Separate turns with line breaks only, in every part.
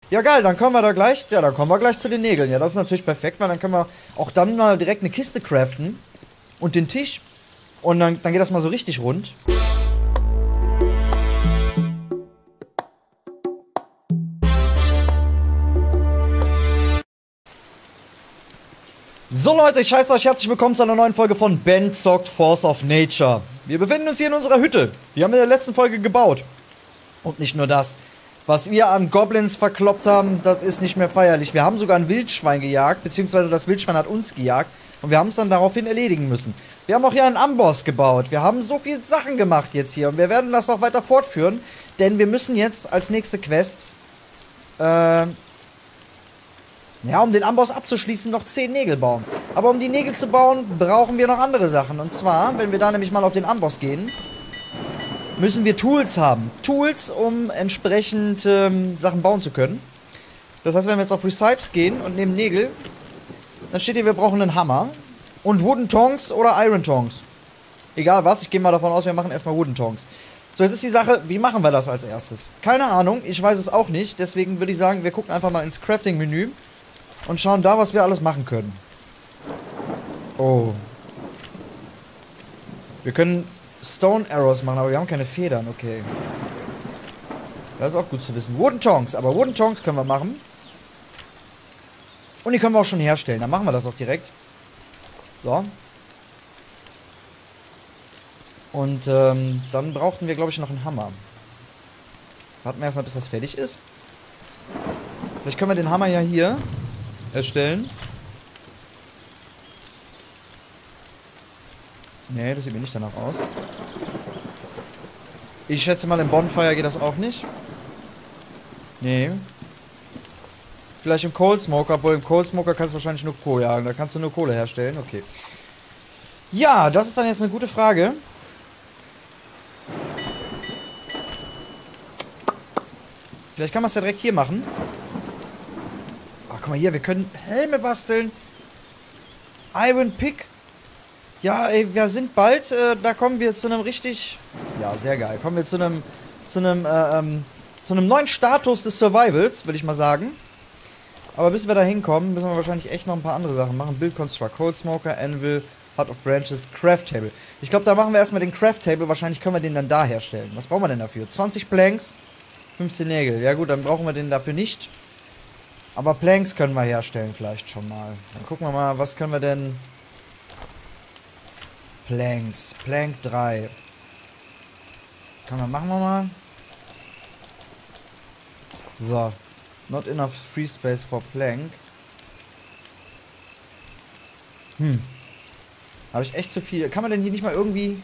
Ja, geil, dann kommen wir da gleich. Ja, dann kommen wir gleich zu den Nägeln. Ja, das ist natürlich perfekt, weil dann können wir auch dann mal direkt eine Kiste craften. Und den Tisch. Und dann geht das mal so richtig rund. So Leute, ich heiße euch herzlich willkommen zu einer neuen Folge von Ben zockt Force of Nature. Wir befinden uns hier in unserer Hütte. Wir haben in der letzten Folge gebaut. Und nicht nur das. Was wir an Goblins verkloppt haben, das ist nicht mehr feierlich. Wir haben sogar ein Wildschwein gejagt, beziehungsweise das Wildschwein hat uns gejagt. Und wir haben es dann daraufhin erledigen müssen. Wir haben auch hier einen Amboss gebaut. Wir haben so viele Sachen gemacht jetzt hier. Und wir werden das auch weiter fortführen. Denn wir müssen jetzt als nächste Quests, ja, um den Amboss abzuschließen, noch 10 Nägel bauen. Aber um die Nägel zu bauen, brauchen wir noch andere Sachen. Und zwar, wenn wir da nämlich mal auf den Amboss gehen, müssen wir Tools haben. Tools, um entsprechend Sachen bauen zu können. Das heißt, wenn wir jetzt auf Recipes gehen und nehmen Nägel, dann steht hier, wir brauchen einen Hammer und Wooden Tongs oder Iron Tongs. Egal was, ich gehe mal davon aus, wir machen erstmal Wooden Tongs. So, jetzt ist die Sache, wie machen wir das als erstes? Keine Ahnung, ich weiß es auch nicht. Deswegen würde ich sagen, wir gucken einfach mal ins Crafting-Menü und schauen da, was wir alles machen können. Oh. Wir können Stone Arrows machen, aber wir haben keine Federn, okay. Das ist auch gut zu wissen. Wooden Tongs, aber Wooden Tongs können wir machen. Und die können wir auch schon herstellen, dann machen wir das auch direkt. So. Und dann brauchten wir, glaube ich, noch einen Hammer. Warten wir erstmal, bis das fertig ist. Vielleicht können wir den Hammer ja hier erstellen. Nee, das sieht mir nicht danach aus. Ich schätze mal, im Bonfire geht das auch nicht. Nee. Vielleicht im Cold Smoker, obwohl im Cold Smoker kannst du wahrscheinlich nur Kohle, ja, da kannst du nur Kohle herstellen, okay. Ja, das ist dann jetzt eine gute Frage. Vielleicht kann man es ja direkt hier machen. Ach, guck mal hier, wir können Helme basteln. Iron Pick. Ja, ey, wir sind bald, da kommen wir zu einem richtig... Ja, sehr geil. Kommen wir zu einem neuen Status des Survivals, würde ich mal sagen. Aber bis wir da hinkommen, müssen wir wahrscheinlich echt noch ein paar andere Sachen machen. Build Construct, Cold Smoker, Anvil, Hut of Branches, Craft Table. Ich glaube, da machen wir erstmal den Craft Table. Wahrscheinlich können wir den dann da herstellen. Was brauchen wir denn dafür? 20 Planks, 15 Nägel. Ja gut, dann brauchen wir den dafür nicht. Aber Planks können wir herstellen vielleicht schon mal. Dann gucken wir mal, was können wir denn... Planks. Plank 3. Machen wir mal. So. Not enough free space for plank. Habe ich echt zu viel. Kann man denn hier nicht mal irgendwie...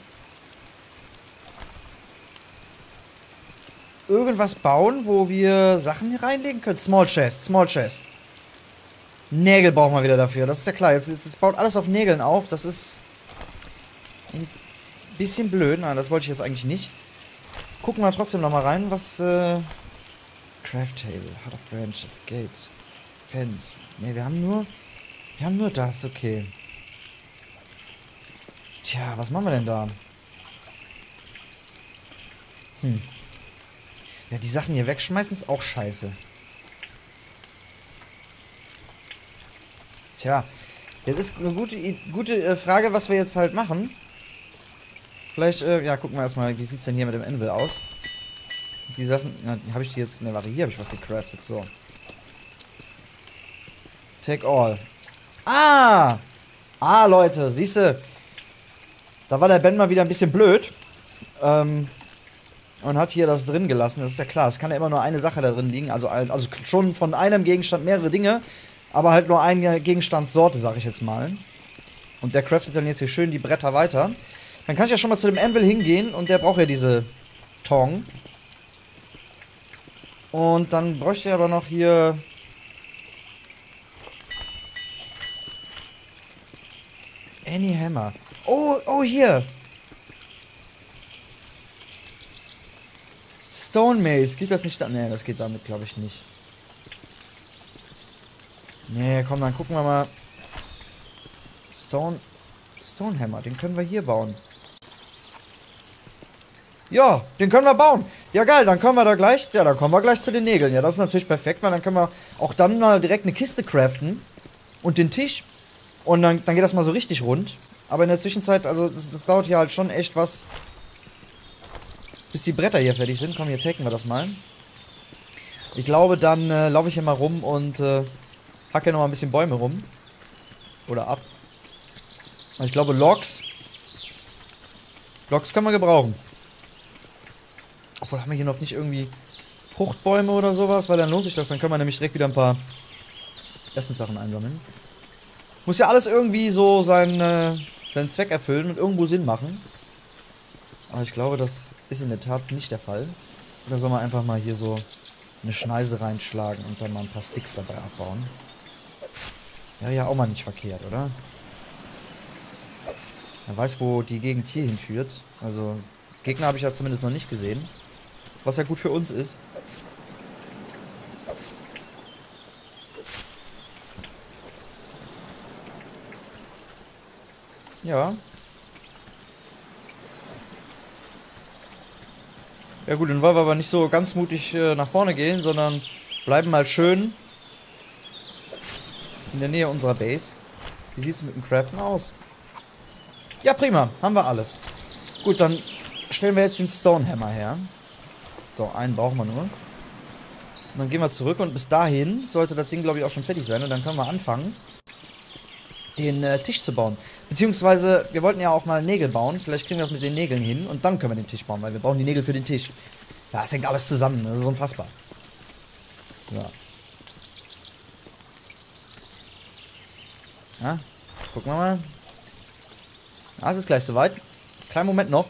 irgendwas bauen, wo wir Sachen hier reinlegen können? Small Chest, Small Chest. Nägel brauchen wir wieder dafür. Das ist ja klar. Jetzt baut alles auf Nägeln auf. Das ist... ein bisschen blöd. Nein, das wollte ich jetzt eigentlich nicht. Gucken wir trotzdem nochmal rein, was, Craft Table, Hut of Branches, Gates, Fence. Ne, wir haben nur das, okay. Tja, was machen wir denn da? Ja, die Sachen hier wegschmeißen ist auch scheiße. Tja, jetzt ist eine gute Frage, was wir jetzt halt machen. Vielleicht, ja, gucken wir erstmal, wie sieht's denn hier mit dem Anvil aus? Sind die Sachen, habe ich die jetzt, ne, warte, hier habe ich was gecraftet, so. Take all. Ah! Ah, Leute, siehste, da war der Ben mal wieder ein bisschen blöd. Und hat hier das drin gelassen, das ist ja klar, es kann ja immer nur eine Sache da drin liegen, also schon von einem Gegenstand mehrere Dinge, aber halt nur eine Gegenstandssorte, sag ich jetzt mal. Und der craftet dann jetzt hier schön die Bretter weiter. Dann kann ich ja schon mal zu dem Anvil hingehen und der braucht ja diese Tong. Und dann bräuchte ich aber noch hier... Any Hammer. Oh, hier! Stone Mace. Geht das nicht da? Ne, das geht damit, glaube ich, nicht. Ne, komm, dann gucken wir mal. Stone Hammer, den können wir hier bauen. Ja, den können wir bauen. Ja, geil, dann kommen wir da gleich. Ja, dann kommen wir gleich zu den Nägeln. Ja, das ist natürlich perfekt, weil dann können wir auch dann mal direkt eine Kiste craften. Und den Tisch. Und dann geht das mal so richtig rund. Aber in der Zwischenzeit, also, das dauert hier halt schon echt was. Bis die Bretter hier fertig sind. Komm, hier taken wir das mal. Ich glaube, dann laufe ich hier mal rum und hacke noch mal ein bisschen Bäume rum. Oder ab. Ich glaube, Logs können wir gebrauchen. Obwohl, haben wir hier noch nicht irgendwie Fruchtbäume oder sowas? Weil dann lohnt sich das. Dann können wir nämlich direkt wieder ein paar Essenssachen einsammeln. Muss ja alles irgendwie so seinen Zweck erfüllen und irgendwo Sinn machen. Aber ich glaube, das ist in der Tat nicht der Fall. Oder soll man einfach mal hier so eine Schneise reinschlagen und dann mal ein paar Sticks dabei abbauen? Ja, auch mal nicht verkehrt, oder? Man weiß, wo die Gegend hier hinführt. Also, Gegner habe ich ja zumindest noch nicht gesehen. Was ja gut für uns ist. Ja. Ja gut, dann wollen wir aber nicht so ganz mutig nach vorne gehen, sondern bleiben mal schön in der Nähe unserer Base. Wie sieht es mit dem Craften aus? Ja, prima. Haben wir alles. Gut, dann stellen wir jetzt den Stonehammer her. So, einen brauchen wir nur. Und dann gehen wir zurück und bis dahin sollte das Ding, glaube ich, auch schon fertig sein. Und dann können wir anfangen, den Tisch zu bauen. Beziehungsweise, wir wollten ja auch mal Nägel bauen. Vielleicht kriegen wir das mit den Nägeln hin und dann können wir den Tisch bauen, weil wir brauchen die Nägel für den Tisch. Ja, es hängt alles zusammen. Das ist unfassbar. Ja. Ja, gucken wir mal. Ah, es ist gleich soweit. Kleinen Moment noch.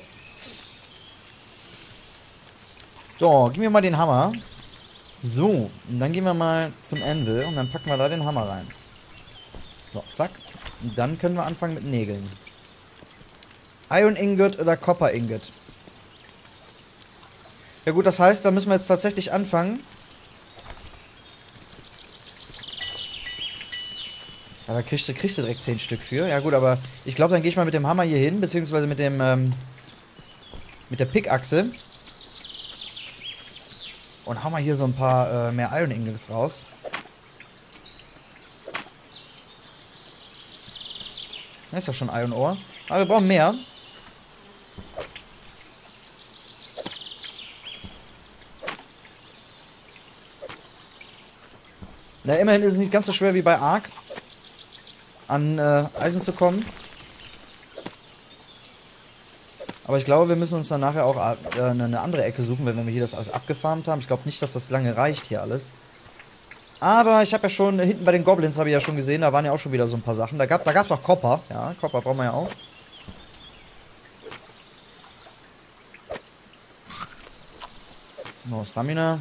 So, gib mir mal den Hammer. So, und dann gehen wir mal zum Anvil und dann packen wir da den Hammer rein. So, zack. Und dann können wir anfangen mit Nägeln. Iron Ingot oder Copper Ingot. Ja gut, das heißt, da müssen wir jetzt tatsächlich anfangen. Ja, da kriegst du direkt 10 Stück für. Ja gut, aber ich glaube, dann gehe ich mal mit dem Hammer hier hin, beziehungsweise mit dem, mit der Pickachse. Und hau mal hier so ein paar mehr Iron Ingots raus. Das ist doch schon Iron Ore. Aber wir brauchen mehr. Na, immerhin ist es nicht ganz so schwer wie bei Ark, an Eisen zu kommen. Aber ich glaube, wir müssen uns dann nachher auch eine andere Ecke suchen, wenn wir hier das alles abgefarmt haben. Ich glaube nicht, dass das lange reicht hier alles. Aber ich habe ja schon, hinten bei den Goblins habe ich ja schon gesehen, da waren ja auch schon wieder so ein paar Sachen. Da gab es auch Copper. Ja, Copper brauchen wir ja auch. No, Stamina.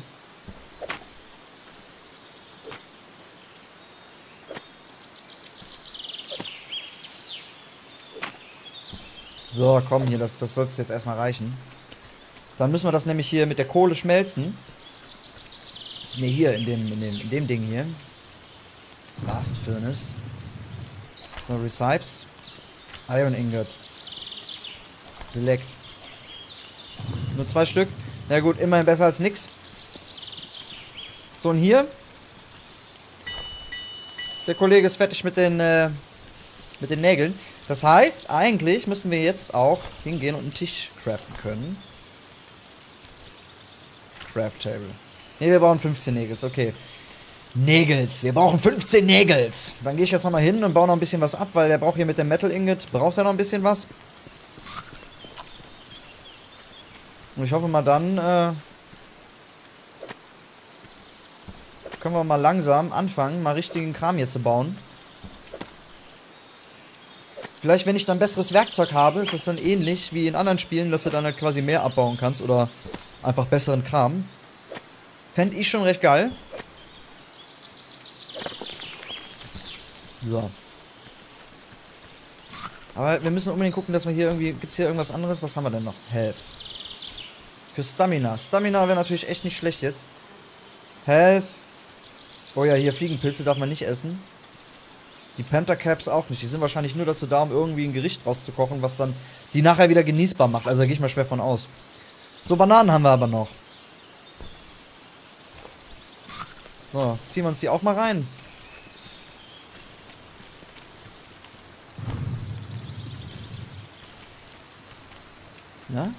So, komm hier, das soll es jetzt erstmal reichen. Dann müssen wir das nämlich hier mit der Kohle schmelzen. Ne, hier, in dem Ding hier. Blast Furnace. So, Recipes. Iron Ingot. Select. Nur 2 Stück. Na gut, immerhin besser als nix. So, und hier. Der Kollege ist fertig mit den Nägeln. Das heißt, eigentlich müssten wir jetzt auch hingehen und einen Tisch craften können. Craft Table. Ne, wir brauchen 15 Nägels, okay. Nägels, wir brauchen 15 Nägels. Dann gehe ich jetzt nochmal hin und baue noch ein bisschen was ab, weil der braucht hier mit dem Metal Ingot, braucht er noch ein bisschen was. Und ich hoffe mal dann, können wir mal langsam anfangen, mal richtigen Kram hier zu bauen. Vielleicht, wenn ich dann besseres Werkzeug habe, ist es dann ähnlich wie in anderen Spielen, dass du dann halt quasi mehr abbauen kannst oder einfach besseren Kram. Fände ich schon recht geil. So. Aber wir müssen unbedingt gucken, dass wir hier irgendwie... Gibt es hier irgendwas anderes? Was haben wir denn noch? Health. Für Stamina. Stamina wäre natürlich echt nicht schlecht jetzt. Health. Oh ja, hier Fliegenpilze darf man nicht essen. Die Pentacaps auch nicht. Die sind wahrscheinlich nur dazu da, um irgendwie ein Gericht rauszukochen, was dann die nachher wieder genießbar macht. Also da gehe ich mal schwer von aus. So, Bananen haben wir aber noch. So, ziehen wir uns die auch mal rein. Ja?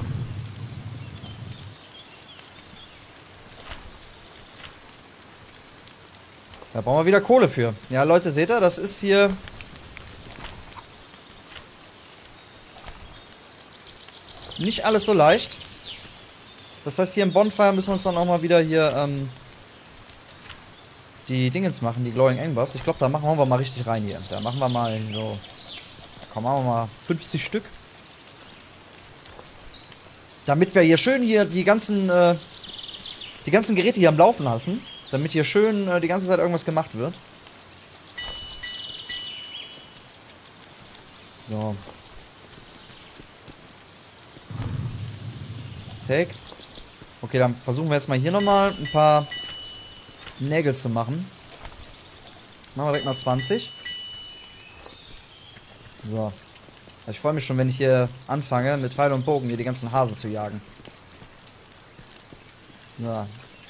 Da brauchen wir wieder Kohle für. Ja, Leute, seht ihr, das ist hier... nicht alles so leicht. Das heißt, hier im Bonfire müssen wir uns dann auch mal wieder hier, die Dingens machen, die Glowing Embers. Ich glaube, da machen wir mal richtig rein hier. Da machen wir mal so... komm, machen wir mal 50 Stück. Damit wir hier schön hier die ganzen Geräte hier am Laufen lassen. Damit hier schön die ganze Zeit irgendwas gemacht wird. So. Take. Okay, dann versuchen wir jetzt mal hier nochmal ein paar Nägel zu machen. Machen wir direkt mal 20. So. Ich freue mich schon, wenn ich hier anfange, mit Pfeil und Bogen hier die ganzen Hasen zu jagen. So.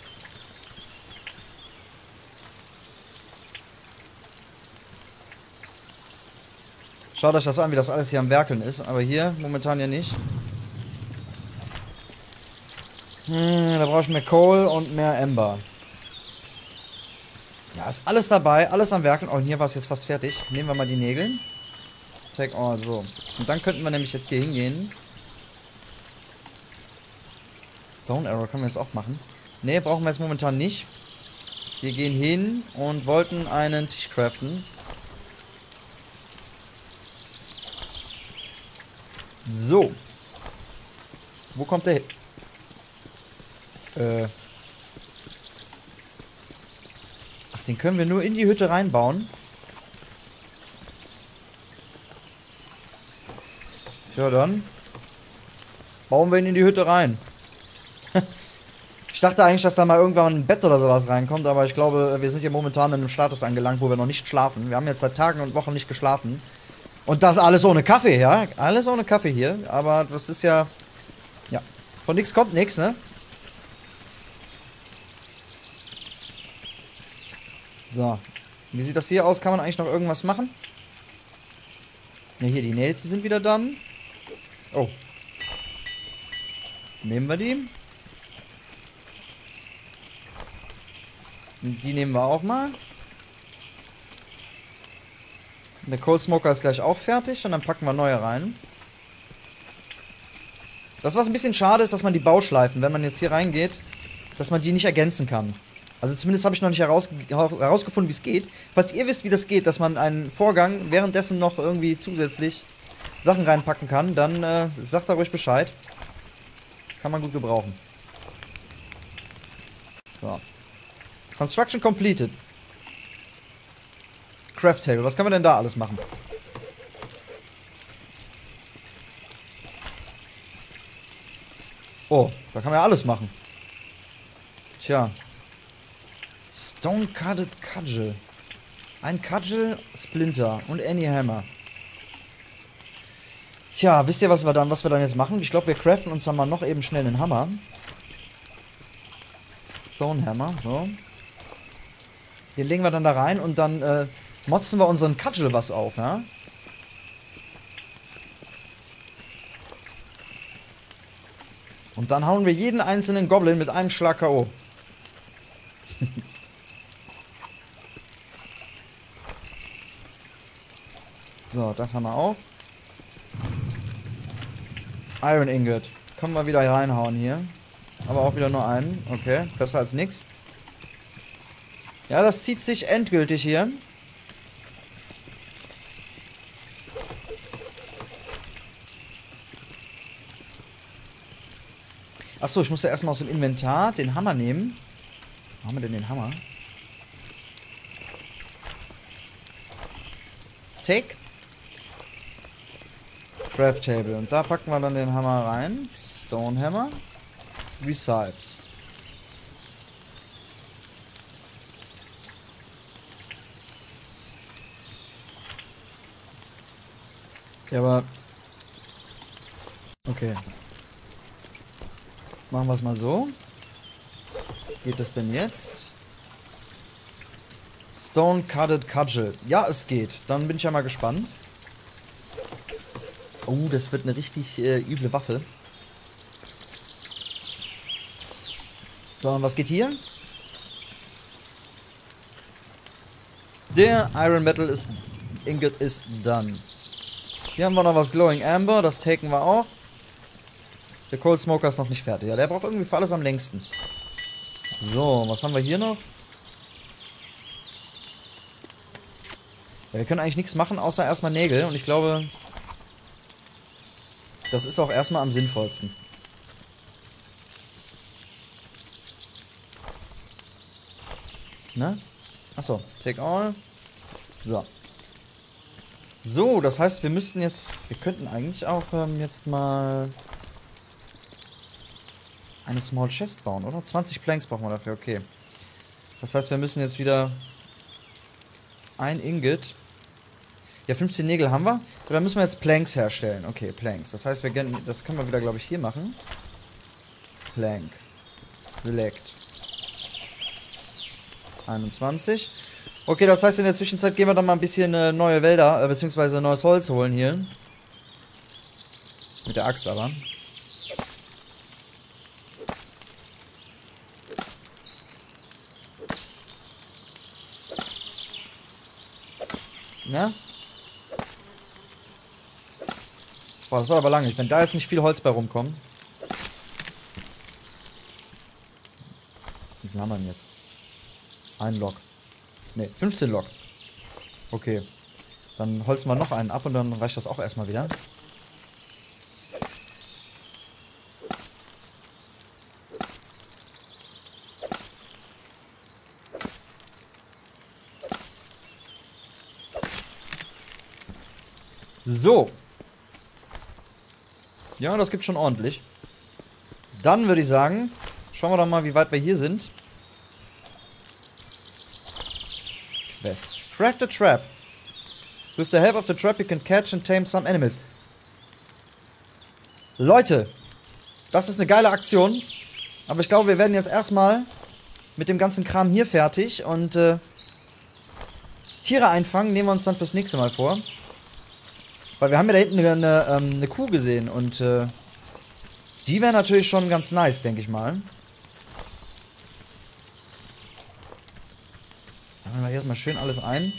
Schaut euch das an, wie das alles hier am Werkeln ist. Aber hier momentan ja nicht. Da brauche ich mehr Coal und mehr Ember. Ja, ist alles dabei. Alles am Werkeln. Oh, und hier war es jetzt fast fertig. Nehmen wir mal die Nägel. Take all, so. Und dann könnten wir nämlich jetzt hier hingehen. Stone Arrow können wir jetzt auch machen. Ne, brauchen wir jetzt momentan nicht. Wir gehen hin und wollten einen Tisch craften. So. Wo kommt der hin? Ach, den können wir nur in die Hütte reinbauen. Ja, dann bauen wir ihn in die Hütte rein. Ich dachte eigentlich, dass da mal irgendwann ein Bett oder sowas reinkommt, aber ich glaube, wir sind hier momentan in einem Status angelangt, wo wir noch nicht schlafen. Wir haben jetzt seit Tagen und Wochen nicht geschlafen. Und das alles ohne Kaffee, ja? Alles ohne Kaffee hier. Aber das ist ja... ja, von nichts kommt nichts, ne? So. Wie sieht das hier aus? Kann man eigentlich noch irgendwas machen? Ne, hier, die Nails sind wieder dann. Oh. Nehmen wir die. Die nehmen wir auch mal. Der Cold Smoker ist gleich auch fertig und dann packen wir neue rein. Das, was ein bisschen schade ist, dass man die Bauschleifen, wenn man jetzt hier reingeht, dass man die nicht ergänzen kann. Also zumindest habe ich noch nicht herausgefunden, wie es geht. Falls ihr wisst, wie das geht, dass man einen Vorgang währenddessen noch irgendwie zusätzlich Sachen reinpacken kann, dann sagt da ruhig Bescheid. Kann man gut gebrauchen. So. Construction completed. Craft Table. Was können wir denn da alles machen? Oh, da kann man ja alles machen. Tja. Stone Cutted Cudgel. Ein Cudgel, Splinter und Any Hammer. Tja, wisst ihr, was wir dann jetzt machen? Ich glaube, wir craften uns dann mal noch eben schnell einen Hammer. Stone Hammer, so. Den legen wir dann da rein und dann motzen wir unseren Cudgel was auf, ja? Und dann hauen wir jeden einzelnen Goblin mit einem Schlag K.O. So, das haben wir auch. Iron Ingot. Können wir wieder reinhauen hier. Aber auch wieder nur einen. Okay, besser als nix. Ja, das zieht sich endgültig hier. Achso, ich muss ja erstmal aus dem Inventar den Hammer nehmen. Wo haben wir denn den Hammer? Take. Craft Table. Und da packen wir dann den Hammer rein. Stone Hammer. Recipes. Ja, aber... okay. Machen wir es mal so. Geht es denn jetzt? Stone Cutted Cudgel. Ja, es geht. Dann bin ich ja mal gespannt. Oh, das wird eine richtig üble Waffe. So, und was geht hier? Der Iron Metal ist Ingot ist done. Hier haben wir noch was Glowing Amber. Das taken wir auch. Der Cold Smoker ist noch nicht fertig. Ja, der braucht irgendwie für alles am längsten. So, was haben wir hier noch? Ja, wir können eigentlich nichts machen, außer erstmal Nägel. Und ich glaube, das ist auch erstmal am sinnvollsten. Ne? Achso, take all. So. So, das heißt, wir müssten jetzt... Wir könnten eigentlich auch jetzt mal... eine Small Chest bauen, oder? 20 Planks brauchen wir dafür, okay. Das heißt, wir müssen jetzt wieder... ein Ingot. Ja, 15 Nägel haben wir. Und dann müssen wir jetzt Planks herstellen. Okay, Planks. Das heißt, das können wir wieder, glaube ich, hier machen. Plank. Select. 21. Okay, das heißt, in der Zwischenzeit gehen wir dann mal ein bisschen neue Wälder, beziehungsweise neues Holz holen hier. Mit der Axt aber. Ja? Boah, das dauert aber lange. Wenn da jetzt nicht viel Holz bei rumkommt. Wie viel haben wir denn jetzt? Ein Log. Ne, 15 Logs. Okay. Dann holzen wir noch einen ab und dann reicht das auch erstmal wieder. So. Ja, das gibt schon ordentlich. Dann würde ich sagen, schauen wir doch mal, wie weit wir hier sind. Quest. Craft a trap. With the help of the trap you can catch and tame some animals. Leute, das ist eine geile Aktion. Aber ich glaube, wir werden jetzt erstmal mit dem ganzen Kram hier fertig. Und Tiere einfangen nehmen wir uns dann fürs nächste Mal vor. Weil wir haben ja da hinten eine Kuh gesehen. Und die wäre natürlich schon ganz nice, denke ich mal. Sammeln wir hier erstmal schön alles ein.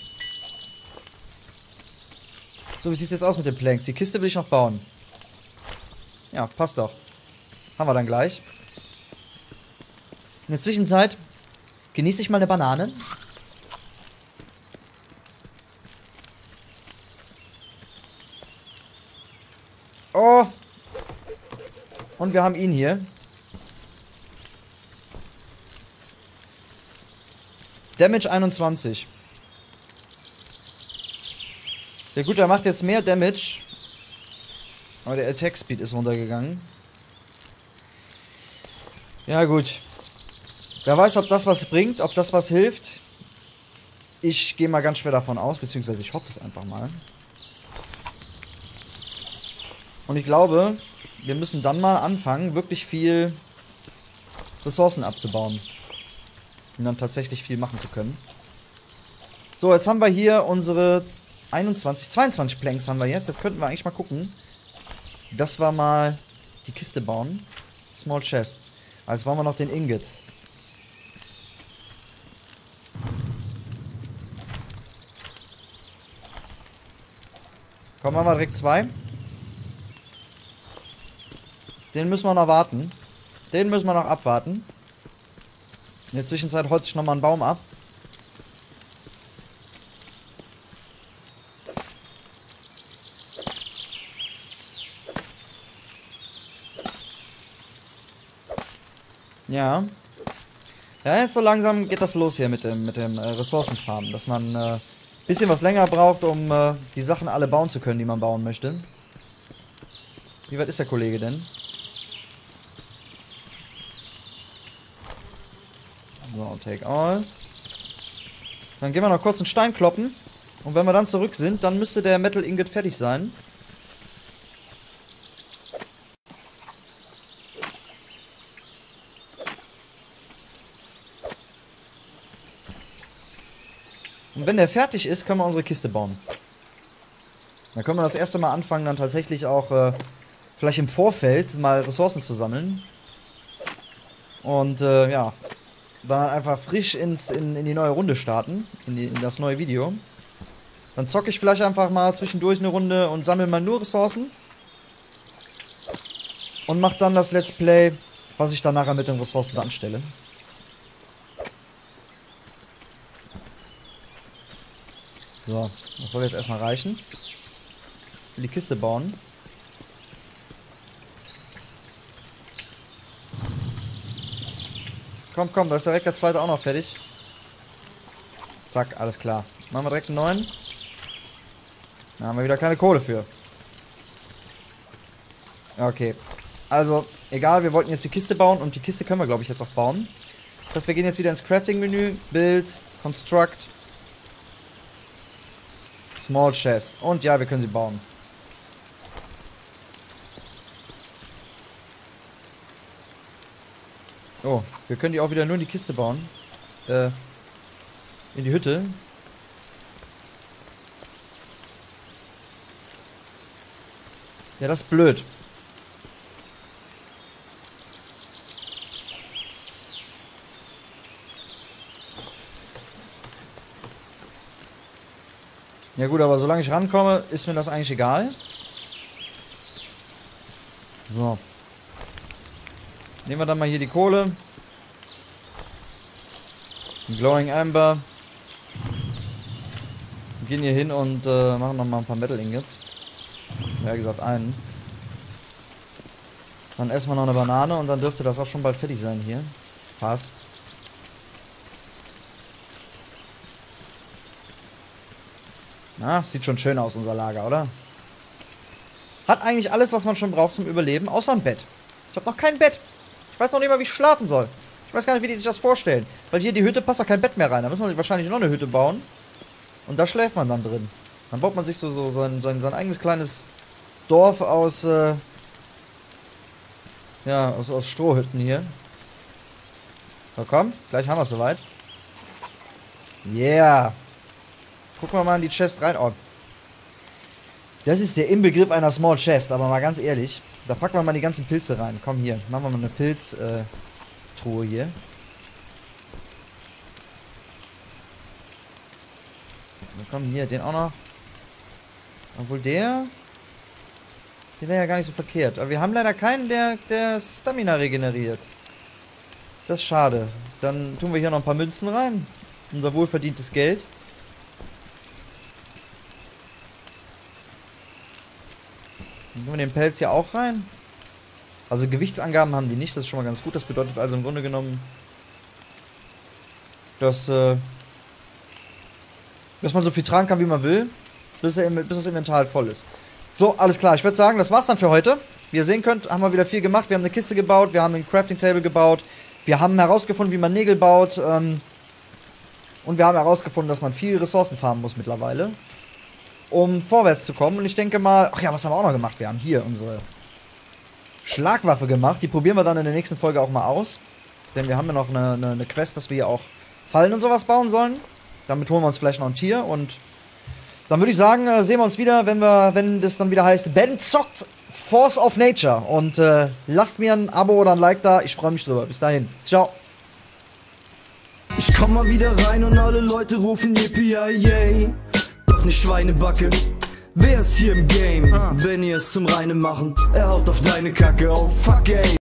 So, wie sieht es jetzt aus mit den Planks? Die Kiste will ich noch bauen. Ja, passt doch. Haben wir dann gleich. In der Zwischenzeit genieße ich mal eine Banane. Oh. Und wir haben ihn hier. Damage 21. Ja gut, er macht jetzt mehr Damage. Aber der Attack Speed ist runtergegangen. Ja gut. Wer weiß, ob das was bringt, ob das was hilft. Ich gehe mal ganz schwer davon aus, beziehungsweise ich hoffe es einfach mal. Und ich glaube, wir müssen dann mal anfangen, wirklich viel Ressourcen abzubauen. Um dann tatsächlich viel machen zu können. So, jetzt haben wir hier unsere 22 Planks haben wir jetzt. Jetzt könnten wir eigentlich mal gucken, dass wir mal die Kiste bauen. Small Chest. Als wollen wir noch den Ingot. Komm, machen wir direkt 2. Den müssen wir noch warten. Den müssen wir noch abwarten. In der Zwischenzeit holze ich nochmal einen Baum ab. Ja. Ja, jetzt so langsam geht das los hier mit dem Ressourcenfarmen. Dass man ein bisschen was länger braucht, um die Sachen alle bauen zu können, die man bauen möchte. Wie weit ist der Kollege denn? So, take all. Dann gehen wir noch kurz einen Stein kloppen. Und wenn wir dann zurück sind, dann müsste der Metal Ingot fertig sein. Und wenn der fertig ist, können wir unsere Kiste bauen. Dann können wir das erste Mal anfangen, dann tatsächlich auch vielleicht im Vorfeld mal Ressourcen zu sammeln. Und ja, dann einfach frisch in die neue Runde starten, in das neue Video. Dann zocke ich vielleicht einfach mal zwischendurch eine Runde und sammle mal nur Ressourcen. Und mache dann das Let's Play, was ich dann nachher mit den Ressourcen anstelle. So, das soll jetzt erstmal reichen. Ich will die Kiste bauen. Komm, da ist direkt der zweite auch noch fertig. Zack, alles klar. Machen wir direkt einen neuen. Da haben wir wieder keine Kohle für. Okay. Also, egal, wir wollten jetzt die Kiste bauen und die Kiste können wir, glaube ich, jetzt auch bauen. Das heißt, wir gehen jetzt wieder ins Crafting-Menü, Build, Construct, Small Chest. Und ja, wir können sie bauen. Oh, wir können die auch wieder nur in die Kiste bauen. In die Hütte. Ja, das ist blöd. Ja gut, aber solange ich rankomme, ist mir das eigentlich egal. So. Nehmen wir dann mal hier die Kohle. Glowing Amber. Gehen hier hin und machen noch mal ein paar Metal Ingots. Ja, wie gesagt, einen. Dann essen wir noch eine Banane und dann dürfte das auch schon bald fertig sein hier. Fast. Na, sieht schon schön aus, unser Lager, oder? Hat eigentlich alles, was man schon braucht zum Überleben, außer ein Bett. Ich habe noch kein Bett. Ich weiß noch nicht mal, wie ich schlafen soll. Ich weiß gar nicht, wie die sich das vorstellen. Weil hier die Hütte passt doch kein Bett mehr rein. Da muss man sich wahrscheinlich noch eine Hütte bauen. Und da schläft man dann drin. Dann baut man sich so sein eigenes kleines Dorf aus, ja, aus Strohhütten hier. So, komm, gleich haben wir es soweit. Yeah. Gucken wir mal in die Chest rein. Oh. Das ist der Inbegriff einer Small Chest, aber mal ganz ehrlich. Da packen wir mal die ganzen Pilze rein. Komm hier, machen wir mal eine Pilztruhe hier. So, komm hier, den auch noch. Obwohl der wäre ja gar nicht so verkehrt. Aber wir haben leider keinen, der Stamina regeneriert. Das ist schade. Dann tun wir hier noch ein paar Münzen rein. Unser wohlverdientes Geld. Dann tun wir den Pelz hier auch rein. Also Gewichtsangaben haben die nicht. Das ist schon mal ganz gut. Das bedeutet also im Grunde genommen, dass man so viel tragen kann, wie man will. Bis das Inventar halt voll ist. So, alles klar. Ich würde sagen, das war's dann für heute. Wie ihr sehen könnt, haben wir wieder viel gemacht. Wir haben eine Kiste gebaut, wir haben ein Crafting Table gebaut, wir haben herausgefunden, wie man Nägel baut. Und wir haben herausgefunden, dass man viel Ressourcen farmen muss mittlerweile, um vorwärts zu kommen. Und ich denke mal, ach ja, was haben wir auch noch gemacht? Wir haben hier unsere Schlagwaffe gemacht. Die probieren wir dann in der nächsten Folge auch mal aus. Denn wir haben ja noch eine Quest, dass wir hier auch Fallen und sowas bauen sollen. Damit holen wir uns vielleicht noch ein Tier und dann würde ich sagen, sehen wir uns wieder, wenn das dann wieder heißt, Ben zockt Force of Nature. Und lasst mir ein Abo oder ein Like da. Ich freue mich drüber. Bis dahin. Ciao.
Ich komm mal wieder rein und alle Leute rufen yippie-yay. Doch ne Schweinebacke. Wer ist hier im Game? Wenn ihr es zum Reinen machen, er haut auf deine Kacke. Oh fuck ey.